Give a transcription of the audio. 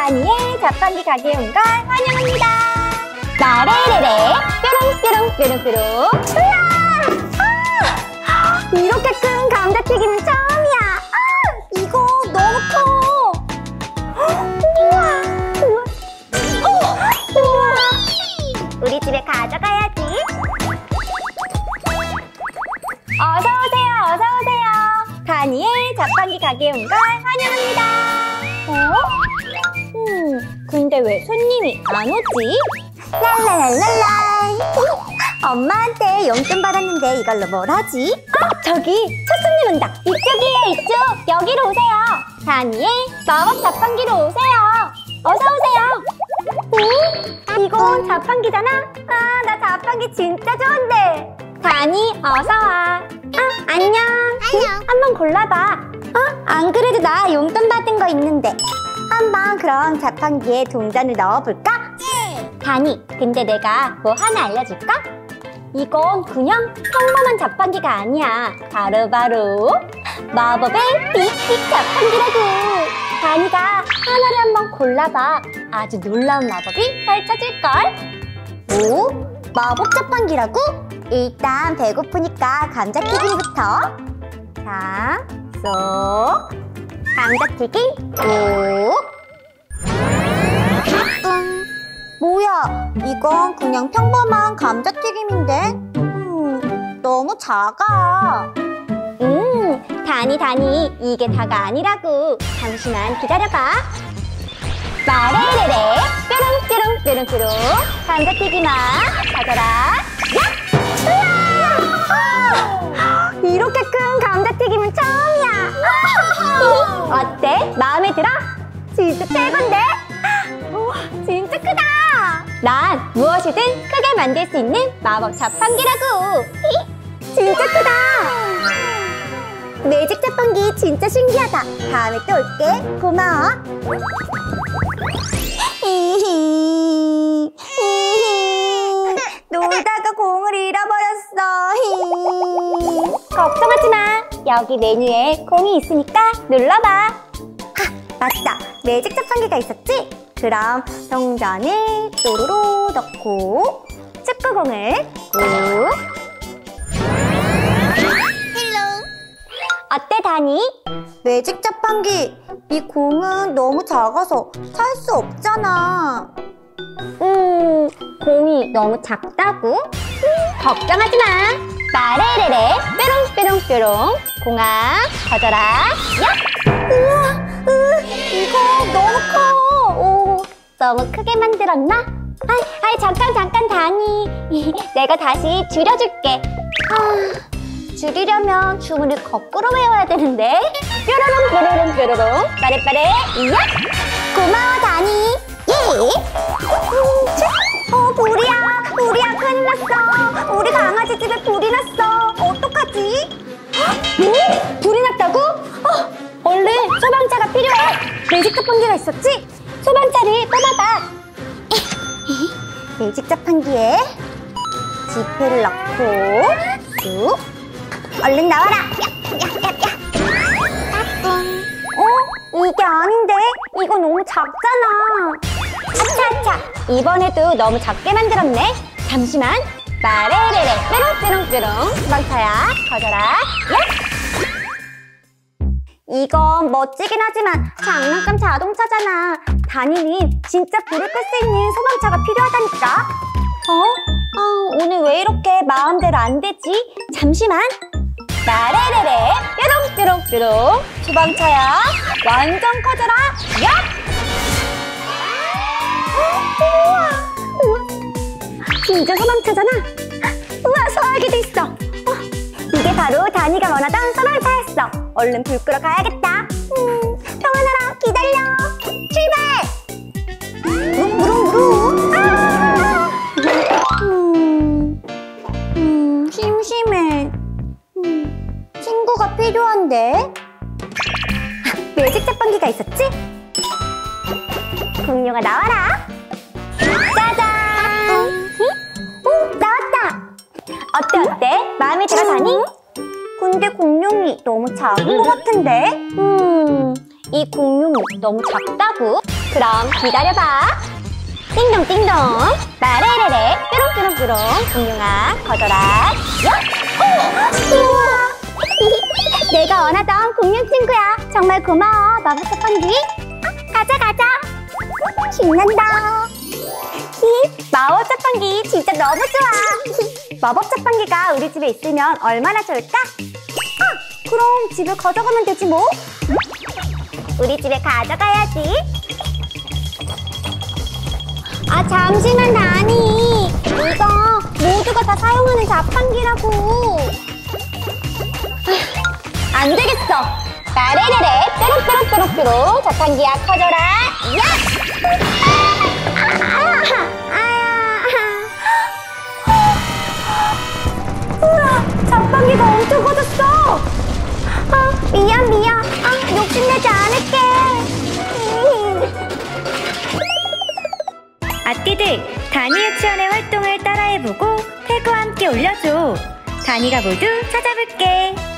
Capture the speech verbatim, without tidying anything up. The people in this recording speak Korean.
다니의 자판기 가게에 온 걸 환영합니다. 나래래래 뾰롱뾰롱 뾰롱뾰롱. 우와! 아! 이렇게 큰 감자튀김은 처음이야. 아! 이거 너무 커. 우와! 우와! 어! 우와! 우리 집에 가져가야지. 어서오세요, 어서오세요. 다니의 자판기 가게에 온 걸 환영합니다. 어? 음, 근데 왜 손님이 안 오지? 랄랄랄랄라. 엄마한테 용돈 받았는데 이걸로 뭘 하지? 어? 저기 첫 손님 온다. 이쪽이에요, 이쪽. 여기로 오세요. 다니의 마법 자판기로 오세요. 어서 오세요. 오? 이건 자판기잖아? 아, 나 자판기 진짜 좋은데. 다니, 어서 와. 아, 안녕. 안녕. 한번 골라봐. 어? 안 그래도 나 용돈 받은 거 있는데. 한번 그럼 자판기에 동전을 넣어볼까? 네. 다니, 근데 내가 뭐 하나 알려줄까? 이건 그냥 평범한 자판기가 아니야. 바로바로 마법의 빅빅 자판기라고. 다니가 하나를 한번 골라봐. 아주 놀라운 마법이 펼쳐질걸. 오? 마법 자판기라고? 일단 배고프니까 감자튀김부터. 자, 쏙. 감자튀김 꾹. 음, 뭐야, 이건 그냥 평범한 감자튀김인데. 음, 너무 작아. 음, 다니 다니, 이게 다가 아니라고. 잠시만 기다려봐. 마레레레 뾰롱뾰롱 뾰롱뾰롱. 감자튀김아 가져라. 야! 우와! 이렇게 큰 감자튀김은 처음이야. 어때? 마음에 들어? 진짜 최고인데? 우와, 진짜 크다. 난 무엇이든 크게 만들 수 있는 마법 자판기라고. 진짜 크다. 매직 자판기 진짜 신기하다. 다음에 또 올게. 고마워. 히히 히히. 놀다가 공을 잃어버렸어. 히히. 걱정하지 마. 여기 메뉴에 공이 있으니까 눌러봐. 하, 맞다. 매직 자판기가 있었지? 그럼 동전을 또로로 넣고 축구공을 꾹. 어때, 다니? 매직 자판기, 이 공은 너무 작아서 찰 수 없잖아. 음, 공이 너무 작다고? 음, 걱정하지 마. 마레레레 뾰롱뾰롱뾰롱. 공아, 가져라. 야! 우와, 으, 이거 너무 커. 오, 너무 크게 만들었나? 아이, 아이, 잠깐, 잠깐, 다니. 내가 다시 줄여줄게. 아... 줄이려면 주문을 거꾸로 외워야 되는데. 뾰로롱 뾰로롱 뾰로롱. 빠레빠레 이야. 고마워, 다니. 예. 음, 어, 불이야. 불이야, 큰일 났어. 우리 강아지 집에 불이 났어. 어떡하지? 뭐? 불이 났다고? 어, 얼른 소방차가 필요해. 매직 자판기가 있었지? 소방차를 뽑아봐. 매직 자판기에 지폐를 넣고 쑥. 얼른 나와라! 야, 야, 야, 야. 어? 이게 아닌데? 이거 너무 작잖아. 차차차, 이번에도 너무 작게 만들었네. 잠시만. 마레레레 뾰롱뾰롱뾰롱. 소방차야, 가져라. 야! 이건 멋지긴 하지만 장난감 자동차잖아. 다니는 진짜 불을 끌 수 있는 소방차가 필요하다니까. 어? 어, 오늘 왜 이렇게 마음대로 안 되지? 잠시만. 나래래래 뾰롱뾰롱뾰롱. 소방차야, 완전 커져라. 야! 우와, 우와, 진짜 소방차잖아. 우와, 소화기도 있어. 어, 이게 바로 다니가 원하던 소방차였어. 얼른 불 끄러 가야겠다. 음, 평안하라, 기다려. 출발! 무릉무릉무릉. 아! 음, 음, 심심해. 음, 친구가 필요한데? 아, 매직 자판기가 있었지? 공룡아, 나와라. 짜잔! 오, 나왔다. 어때 어때? 마음에 들어, 다니? 근데 공룡이 너무 작은 것 같은데? 음, 이 공룡이 너무 작다고? 그럼 기다려봐. 띵동띵동 따레레레 뾰롱뾰롱뾰롱 공룡아 커져라. 야호! 우와! 내가 원하던 공룡 친구야. 정말 고마워 마법 자판기. 아, 가자 가자. 신난다. 히, 마법 자판기 진짜 너무 좋아. 마법 자판기가 우리 집에 있으면 얼마나 좋을까? 아, 그럼 집에 가져가면 되지 뭐. 우리 집에 가져가야지. 아, 잠시만 나니. 이거 모두가 다 사용하는 자판기라고. 아, 안 되겠어. 따레레레 뾰롱뾰롱뾰롱뾰롱 자판기야 커져라. 야! 아, 아, 우와, 자판기가 엄청 커졌어. 아, 미안 미안. 아, 욕심내지 않을게. 아띠들, 다니 유치원의 활동을 따라해보고 태그와 함께 올려줘. 다니가 모두 찾아볼게.